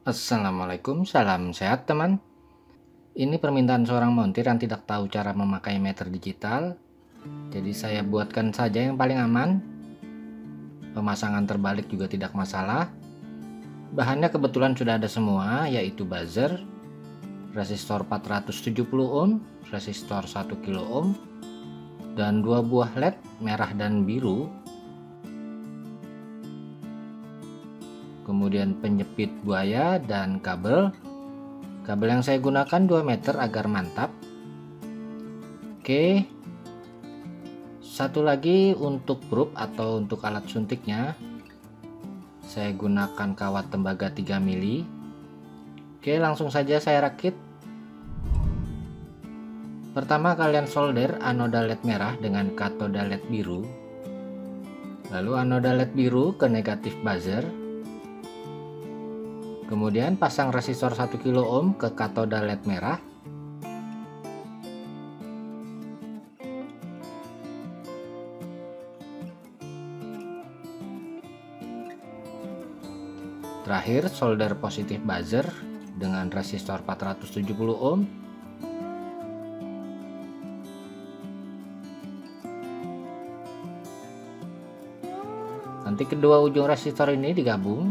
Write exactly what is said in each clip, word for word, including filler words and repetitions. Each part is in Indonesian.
Assalamualaikum, salam sehat teman. Ini permintaan seorang montir yang tidak tahu cara memakai meter digital. Jadi saya buatkan saja yang paling aman. Pemasangan terbalik juga tidak masalah. Bahannya kebetulan sudah ada semua, yaitu buzzer, resistor empat ratus tujuh puluh ohm, resistor satu kilo ohm, dan dua buah L E D merah dan biru. Kemudian penjepit buaya dan kabel. Kabel yang saya gunakan dua meter agar mantap. Oke. Satu lagi untuk probe atau untuk alat suntiknya. Saya gunakan kawat tembaga tiga mili. Oke, langsung saja saya rakit. Pertama kalian solder anoda L E D merah dengan katoda L E D biru. Lalu anoda L E D biru ke negatif buzzer. Kemudian pasang resistor satu kilo ohm ke katoda L E D merah. Terakhir solder positif buzzer dengan resistor empat ratus tujuh puluh ohm. Nanti kedua ujung resistor ini digabung.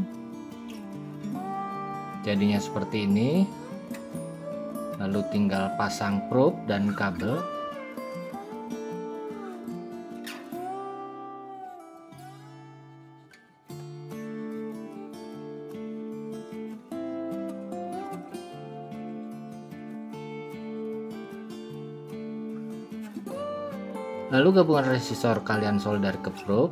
Jadinya seperti ini. Lalu tinggal pasang probe dan kabel. Lalu gabungan resistor kalian solder ke probe.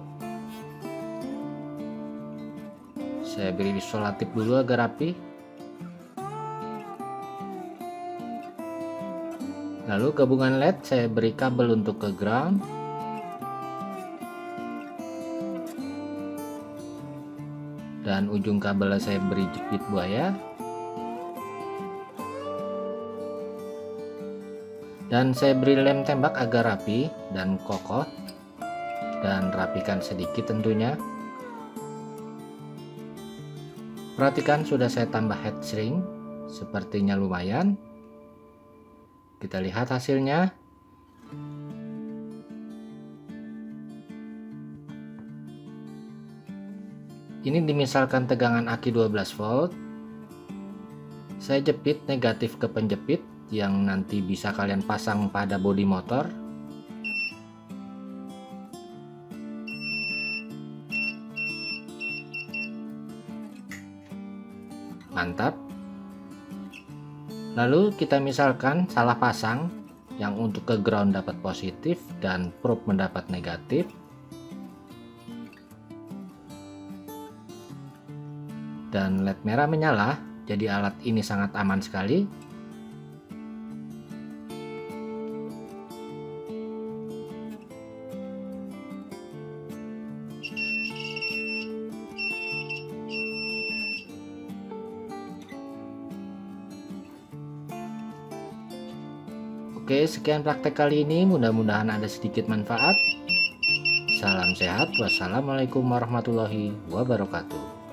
Saya beri isolatif dulu agar rapi. Lalu gabungan L E D saya beri kabel untuk ke ground. Dan ujung kabel saya beri jepit buaya. Dan saya beri lem tembak agar rapi dan kokoh. Dan rapikan sedikit tentunya. Perhatikan sudah saya tambah head shrink. Sepertinya lumayan. Kita lihat hasilnya. Ini dimisalkan tegangan aki dua belas volt. Saya jepit negatif ke penjepit yang nanti bisa kalian pasang pada bodi motor. Mantap. Lalu kita misalkan salah pasang, yang untuk ke ground dapat positif dan probe mendapat negatif. Dan L E D merah menyala, jadi alat ini sangat aman sekali. Oke, sekian praktek kali ini, mudah-mudahan ada sedikit manfaat. Salam sehat, wassalamualaikum warahmatullahi wabarakatuh.